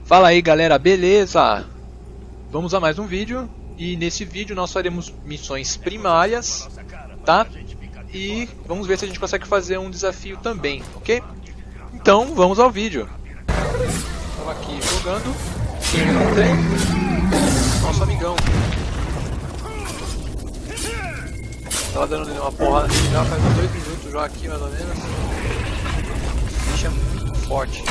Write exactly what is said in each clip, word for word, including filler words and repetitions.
Fala aí galera, beleza? Vamos a mais um vídeo e nesse vídeo nós faremos missões primárias, tá? E vamos ver se a gente consegue fazer um desafio também, ok? Então vamos ao vídeo. Estava aqui jogando, encontrei nosso amigão. Tava dando nele uma porrada já faz uns dois minutos já aqui mais ou menos. O bicho é muito forte.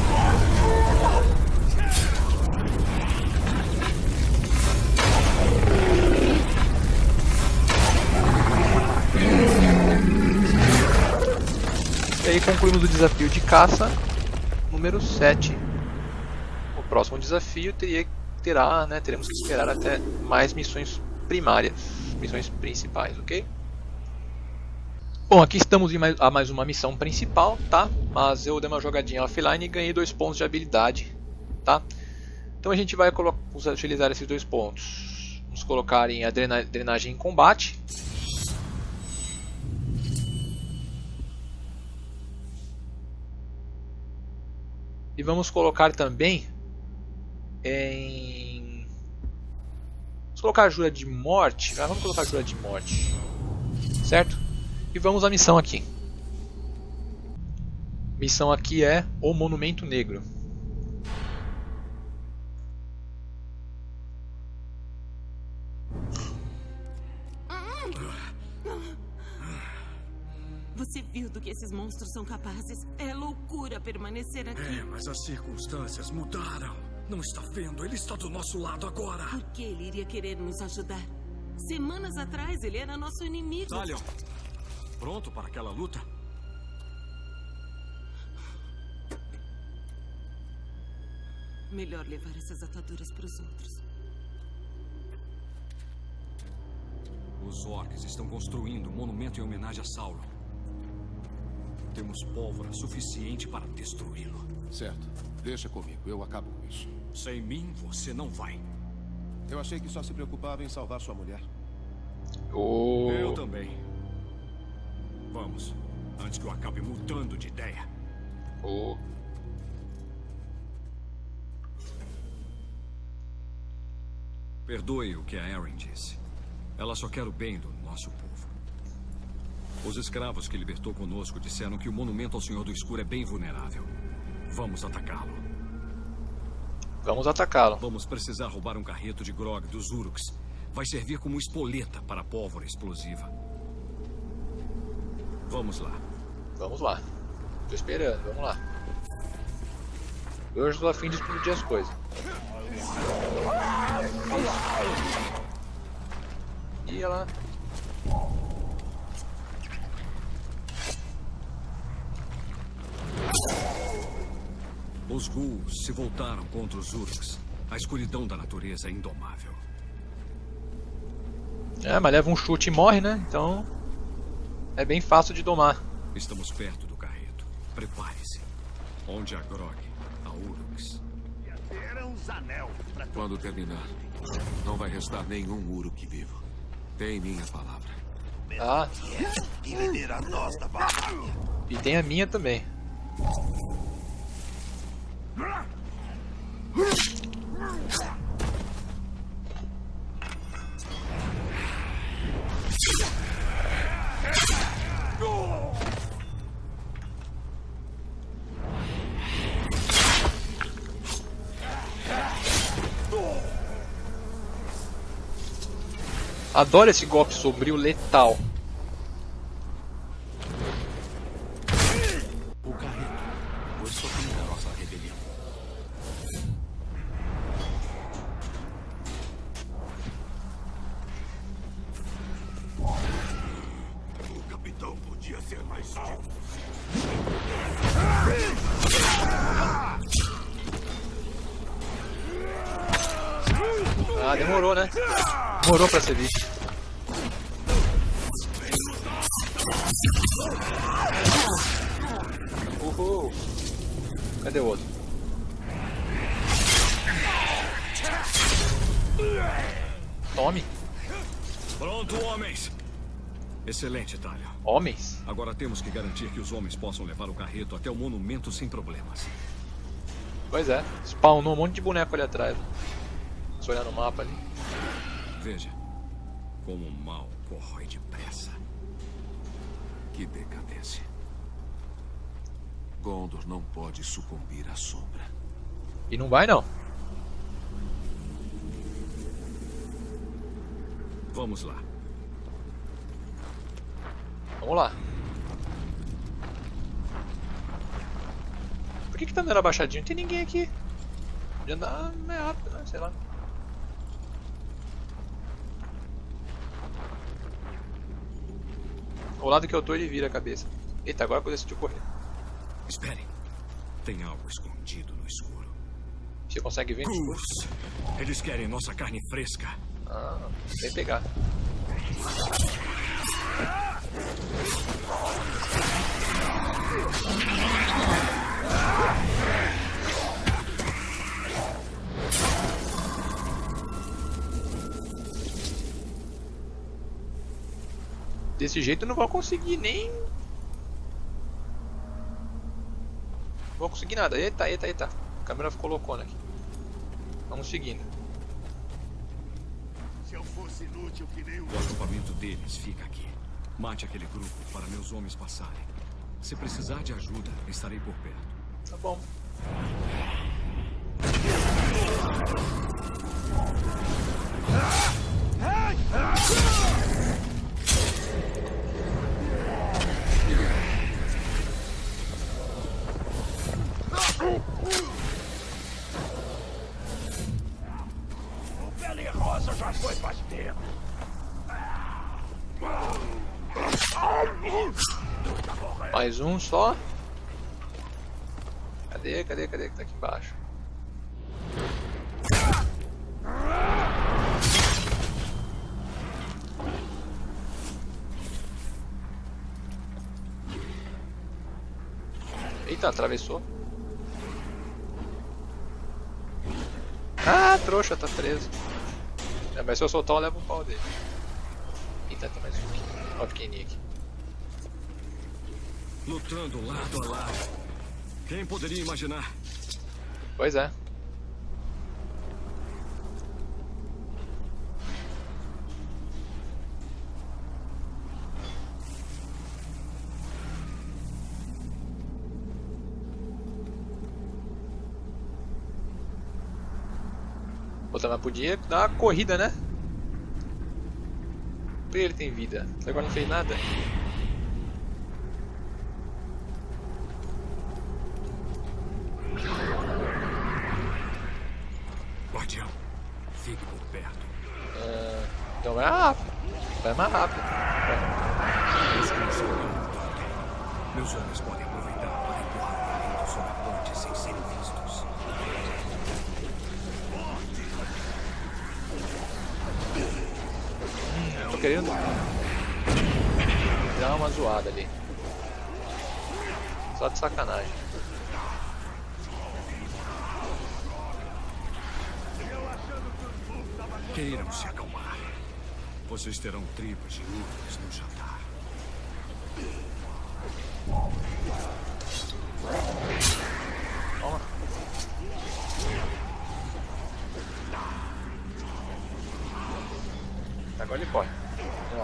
E aí concluímos o desafio de caça número sete. O próximo desafio teria, terá, né, teremos que esperar até mais missões primárias, missões principais, ok? Bom, aqui estamos em mais, a mais uma missão principal, tá? Mas eu dei uma jogadinha offline e ganhei dois pontos de habilidade, tá? Então a gente vai utilizar esses dois pontos. Vamos colocar em drena drenagem em combate. E vamos colocar também em... Vamos colocar ajuda de morte. Ah, vamos colocar ajuda de morte. Certo? E vamos à missão aqui. Missão aqui é o Monumento Negro. Você viu do que esses monstros são capazes? É loucura permanecer aqui. É, mas as circunstâncias mudaram. Não está vendo? Ele está do nosso lado agora. Por que ele iria querer nos ajudar? Semanas atrás ele era nosso inimigo. Talion, pronto para aquela luta? Melhor levar essas ataduras para os outros. Os orcs estão construindo um monumento em homenagem a Sauron. Temos pólvora suficiente para destruí-lo. Certo. Deixa comigo. Eu acabo com isso. Sem mim, você não vai. Eu achei que só se preocupava em salvar sua mulher. Oh. Eu também. Vamos. Antes que eu acabe mudando de ideia. Oh. Perdoe o que a Erin disse. Ela só quer o bem do nosso povo. Os escravos que libertou conosco disseram que o monumento ao Senhor do Escuro é bem vulnerável. Vamos atacá-lo. Vamos atacá-lo. Vamos precisar roubar um carreto de grog dos Uruks. Vai servir como espoleta para a pólvora explosiva. Vamos lá. Vamos lá. Tô esperando, vamos lá. Eu estou a fim de explodir as coisas. E ela... Os ghouls se voltaram contra os Uruks. A escuridão da natureza é indomável. É, mas leva um chute e morre, né? Então... é bem fácil de domar. Estamos perto do carreto. Prepare-se. Onde há grog, há Uruks. Quando terminar, não vai restar nenhum Uruk vivo. Tem minha palavra. Ah. E lidera nós da batalha. E tem a minha também. Adoro esse golpe sombrio letal. O carreto foi sofrendo da nossa rebelião. O capitão podia ser mais difícil. Ah, demorou, né? Demorou pra ser visto. Uhul. Cadê o outro? Tome. Pronto, homens. Excelente, Talion. Homens? Agora temos que garantir que os homens possam levar o carreto até o monumento sem problemas. Pois é, spawnou um monte de boneco ali atrás. Só olhar no mapa ali. Veja como o mal corrói depressa. Que decadência. Gondor não pode sucumbir à sombra. E não vai não. Vamos lá. Vamos lá. Por que que tá andando abaixadinho? Não tem ninguém aqui. Podia andar mais rápido, né? Sei lá. O lado que eu tô ele vira a cabeça. Eita, agora eu decidiu correr. Esperem. Tem algo escondido no escuro. Você consegue ver no escuro? Gus! Eles querem nossa carne fresca. Ah, vem pegar. Desse jeito eu não vou conseguir nem... Não vou conseguir nada. Eita, eita, eita. A câmera ficou loucona aqui. Vamos seguindo. Se eu fosse inútil que nem o... O acampamento deles fica aqui. Mate aquele grupo para meus homens passarem. Se precisar de ajuda, estarei por perto. Tá bom. O Pele Rosa já foi faz tempo. Mais um só. Cadê, cadê, cadê que tá aqui embaixo? Eita, atravessou. Ah, trouxa, tá preso. É, mas se eu soltar eu levo um pau dele. Eita, tem mais um aqui. Olha o pequenininho aqui. Lutando lado a lado. Quem poderia imaginar? Pois é. Pô, mas podia dar uma corrida, né? Por que ele tem vida? Agora não fez nada. Guardião, fique por perto. Uh, então vai rápido. Vai mais rápido. Vai. Descanse tanto. Meus homens podem aproveitar para empurrar o vento sobre a ponte sem serem vistos. Hum, tô querendo dar uma zoada ali. Só de sacanagem. Queiram se acalmar. Vocês terão tripas de urnas no jantar. Toma. Agora ele corre. Ó.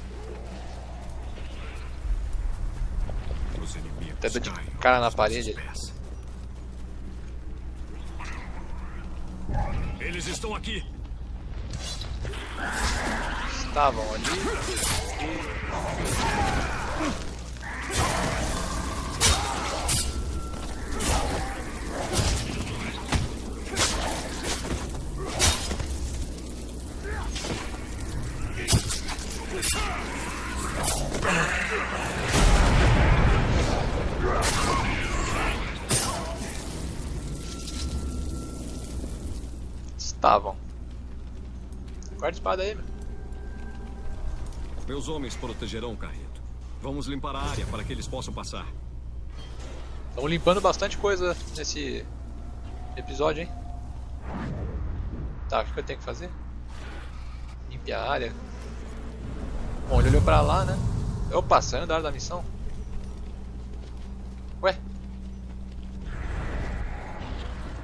Os inimigos Até deu de caem cara na aos parede. nossos pés. Eles estão aqui. Estavam ali. Estavam. Guarda a espada aí, meu. Meus homens protegerão o carreto. Vamos limpar a área para que eles possam passar. Estamos limpando bastante coisa nesse episódio, hein? Tá, o que eu tenho que fazer? Limpar a área. Bom, ele olhou pra lá, né? Opa, saindo da área da missão. Ué?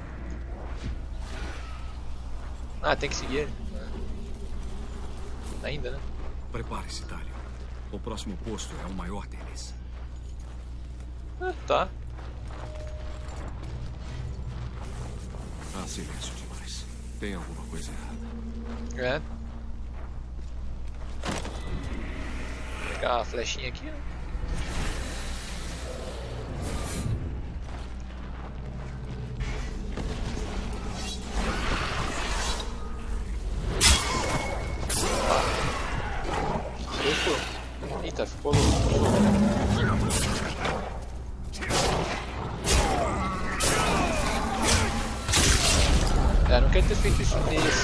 Ah, tem que seguir ele. Ainda, né? Prepare-se, Talio. O próximo posto é o maior deles. Ah, tá. Há silêncio demais. Tem alguma coisa errada. É. Vou pegar a flechinha aqui, né? Eita, ficou louco. É, não quero ter feito isso nesse.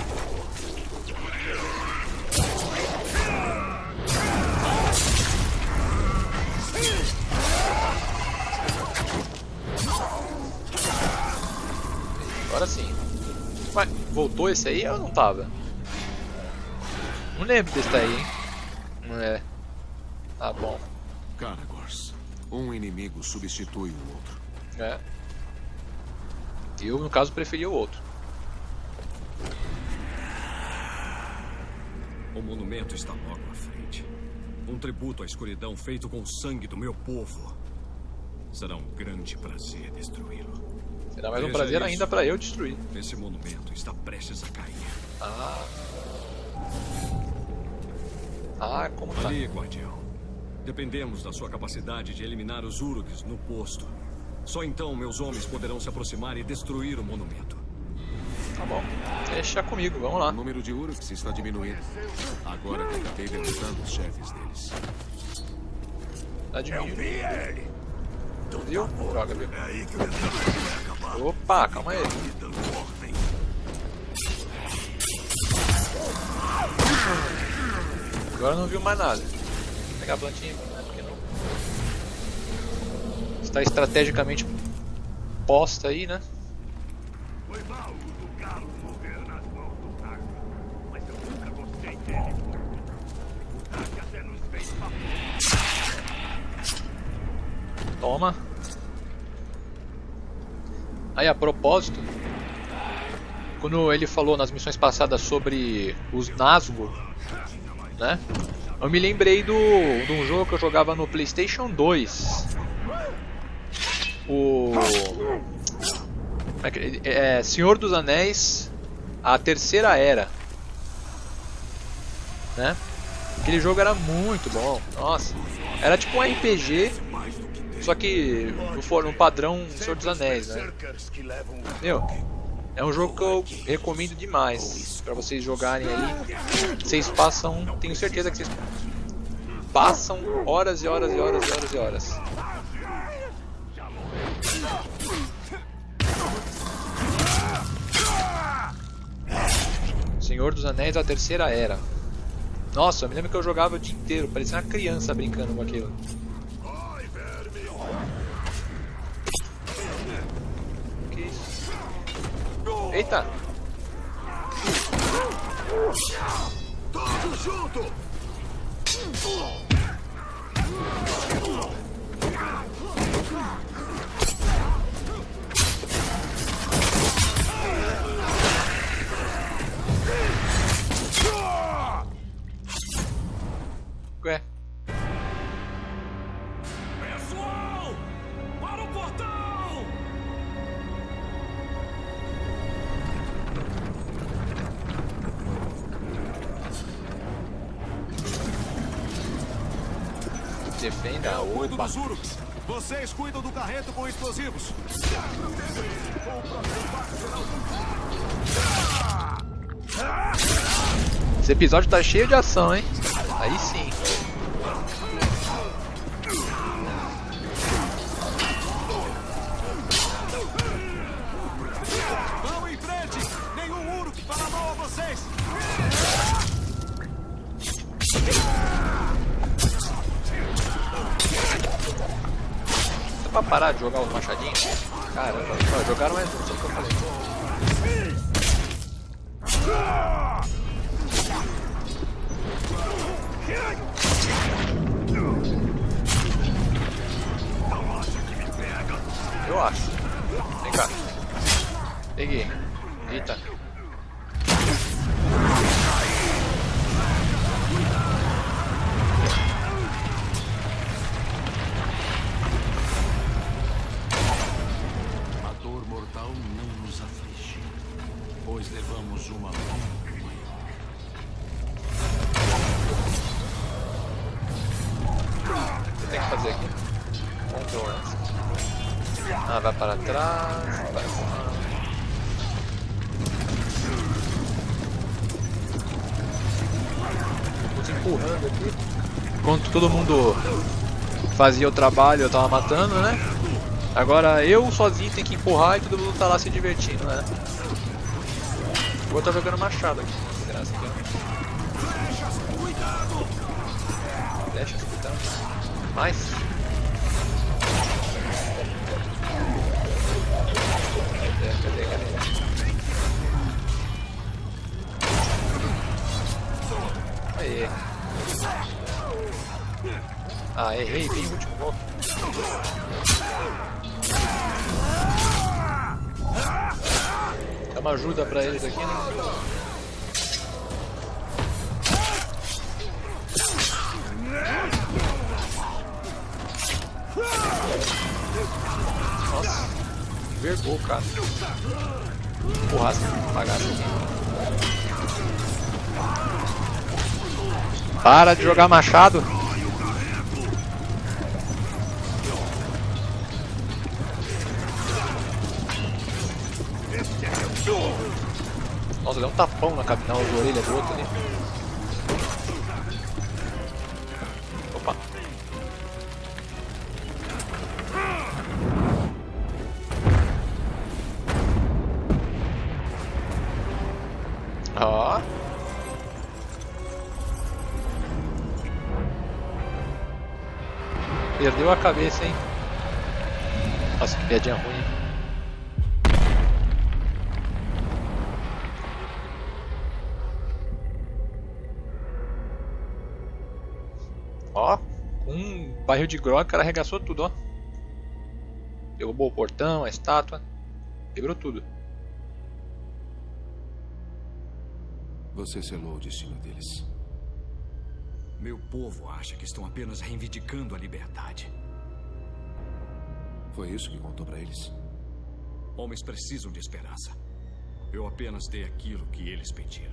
Agora sim. Mas voltou esse aí ou não tava? Não lembro desse daí, hein? Não é. Tá bom. Caragors. Um inimigo substitui o outro. É. Eu, no caso, preferi o outro. O monumento está logo à frente. Um tributo à escuridão feito com o sangue do meu povo. Será um grande prazer destruí-lo. Será mais um Veja prazer isso. ainda para eu destruir. Esse monumento está prestes a cair. Ah. Ah, como tá? Ali, guardião. Dependemos da sua capacidade de eliminar os Uruks no posto. Só então meus homens poderão se aproximar e destruir o monumento. Tá bom. Deixa comigo, vamos lá. O número de Uruks está diminuindo. Agora que acabei derrotando os chefes deles. Tá diminuindo. Vi ele. Viu? Joga, viu? É aí que o desafio vai acabar. Opa, calma aí. Dando ordem. Agora eu não viu mais nada. Vou pegar a plantinha, né? Porque não. Está estrategicamente posta aí, né? Foi mal o galo morrer nas mãos do Targa. Mas eu nunca gostei dele. O Targa até nos fez favor. Toma. Aí, a propósito, quando ele falou nas missões passadas sobre os Nazgûl, né? Eu me lembrei do, de um jogo que eu jogava no PlayStation dois. O é, Senhor dos Anéis, a Terceira Era, né? Aquele jogo era muito bom. Nossa, era tipo um R P G, só que no, no padrão Senhor dos Anéis, né? Meu, é um jogo que eu recomendo demais pra vocês jogarem aí. Vocês passam, tenho certeza que vocês passam horas e horas e horas e horas e horas. Senhor dos Anéis, a Terceira Era. Nossa, eu me lembro que eu jogava o dia inteiro, parecia uma criança brincando com aquilo. Que isso? Eita! Todos juntos! Ué? Pessoal! Para o portão! Defenda a Cuido opa. dos Uruks. Vocês cuidam do carreto com explosivos. Esse episódio tá cheio de ação, hein? Aí sim. Vão em frente! Nenhum Uruk fará mal a vocês! Dá pra parar de jogar os machadinhos? Caramba, ó, jogaram mais um, só que eu falei. Eu acho. Vem cá. Peguei. Eita. nos afligir, pois levamos uma muito maior. O que tem que fazer aqui? Control. Ah, vai para trás, vai para lá. Vamos empurrando aqui. Enquanto todo mundo fazia o trabalho, eu tava matando, né? Agora eu sozinho tenho que empurrar e todo mundo tá lá se divertindo, né? Vou estar jogando machado aqui. Graças a Deus. Flechas, cuidado. Mais. Cadê, cadê, cadê? Aê. Ah, errei, bem o último golpe. Dá uma ajuda pra eles aqui, né? Nossa, envergou o cara. Porrasca, bagaço aqui. Para de jogar machado. Nossa, deu um tapão na, na orelha do outro ali. Opa. Ó. Perdeu a cabeça, hein? Nossa, que piadinha ruim. Ó, com um barril de grog, o cara arregaçou tudo, ó. Derrubou o portão, a estátua. Quebrou tudo. Você selou o destino deles. Meu povo acha que estão apenas reivindicando a liberdade. Foi isso que contou pra eles? Homens precisam de esperança. Eu apenas dei aquilo que eles pediram.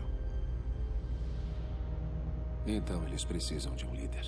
Então eles precisam de um líder.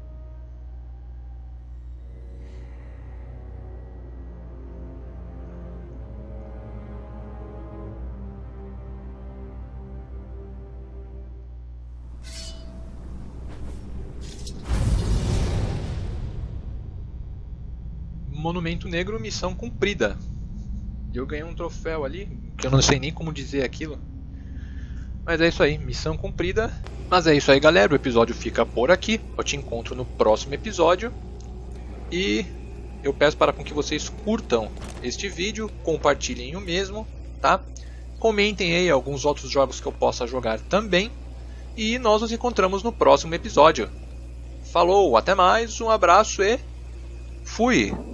Monumento Negro, missão cumprida. E eu ganhei um troféu ali, que eu não sei nem como dizer aquilo. Mas é isso aí, missão cumprida. Mas é isso aí, galera, o episódio fica por aqui. Eu te encontro no próximo episódio. E eu peço para com que vocês curtam este vídeo, compartilhem o mesmo, tá? Comentem aí alguns outros jogos que eu possa jogar também. E nós nos encontramos no próximo episódio. Falou, até mais, um abraço e fui!